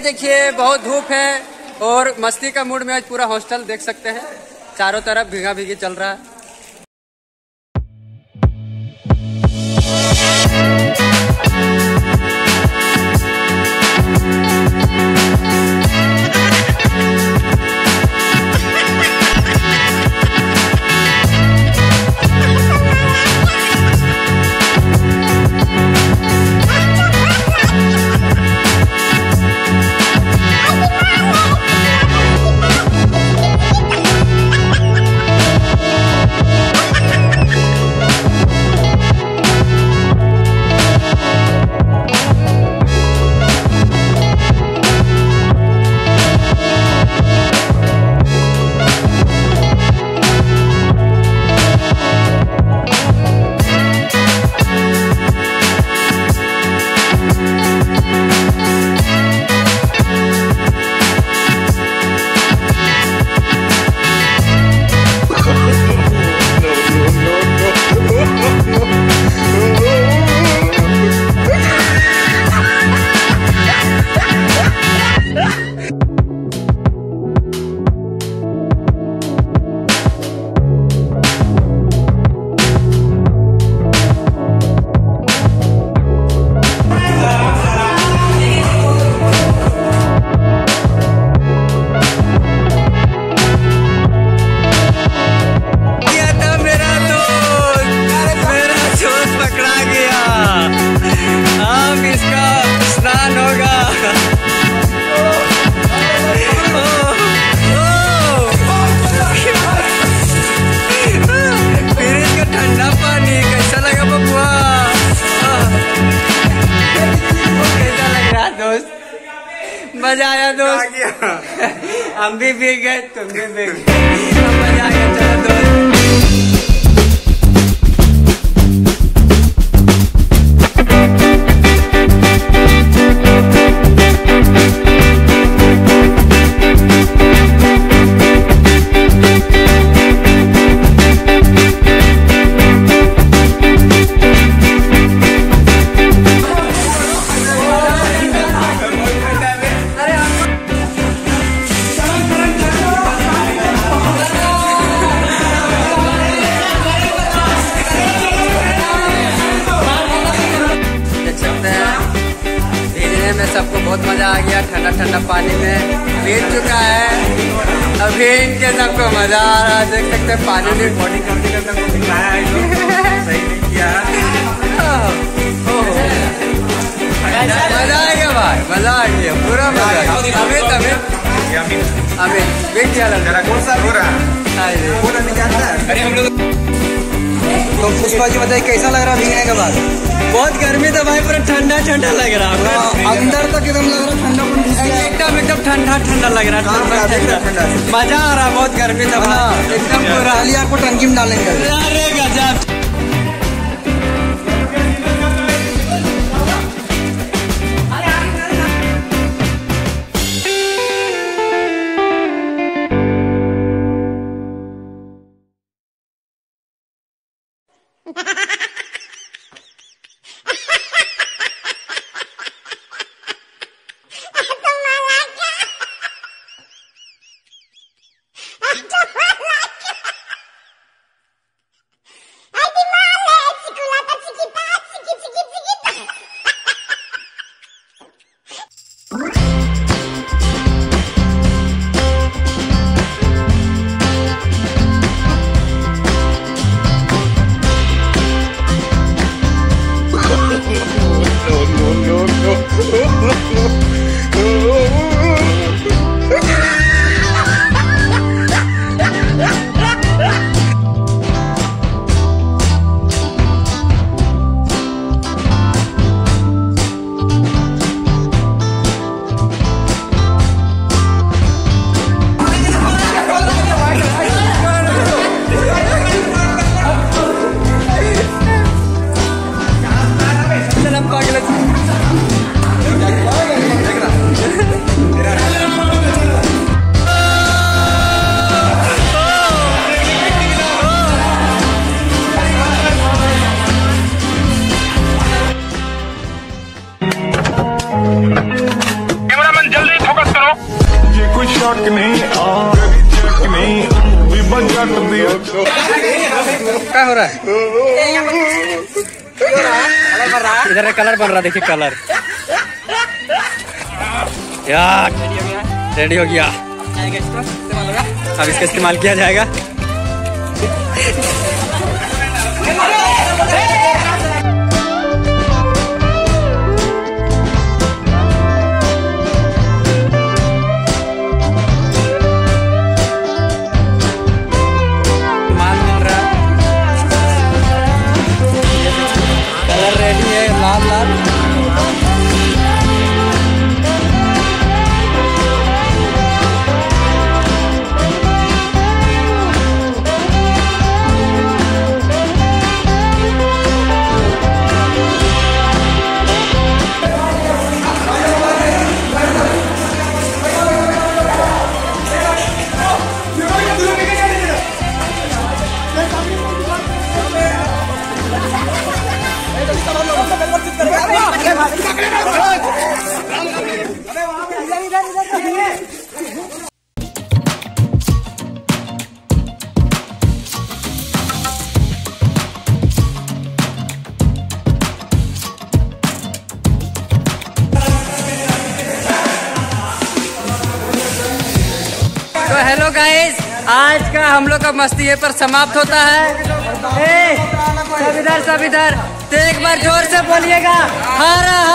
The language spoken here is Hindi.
देखिए बहुत धूप है और मस्ती का मूड में आज पूरा हॉस्टल देख सकते हैं, चारों तरफ भीगा भीगी चल रहा है। मजा आया दोस्त। हम भी भीग गए, तुम भी भीग गए, मजा आया। चलो दोस्त। में सबको बहुत मजा आ गया, ठंडा ठंडा पानी में भीग चुका है। अभी इनके सबको मजा आ रहा है, देख सकते हैं पानी में बॉडी करते करते सही नहीं किया। मजा आ गया भाई, मजा आ गया, पूरा मजा आ गया। अमित भीग गया लगा। कौन सा हो रहा है? पूरा नहीं जानता। अरे हम लोग तो पुष्पा जी बताइए कैसा लग रहा है भीगने के बाद? बहुत गर्मी था भाई, पूरा ठंडा ठंडा लग रहा है। अंदर तक एकदम लग रहा ठंडा, एकदम ठंडा ठंडा लग रहा है। मजा आ रहा है, बहुत गर्मी था भाई, एकदम पूरा। आपको टंकी में डालेंगे। अरे गजब। ये कोई शक नहीं क्या हो रहा है? इधर कलर बन रहा, देखिए कलर यार रेडी हो गया। अब इसका इस्तेमाल किया जाएगा। कलर रेडी है, लाल लाल। तो हेलो गाइस, आज का हम लोग का मस्ती है पर समाप्त होता है। सब इधर तो एक बार जोर से बोलिएगा, हर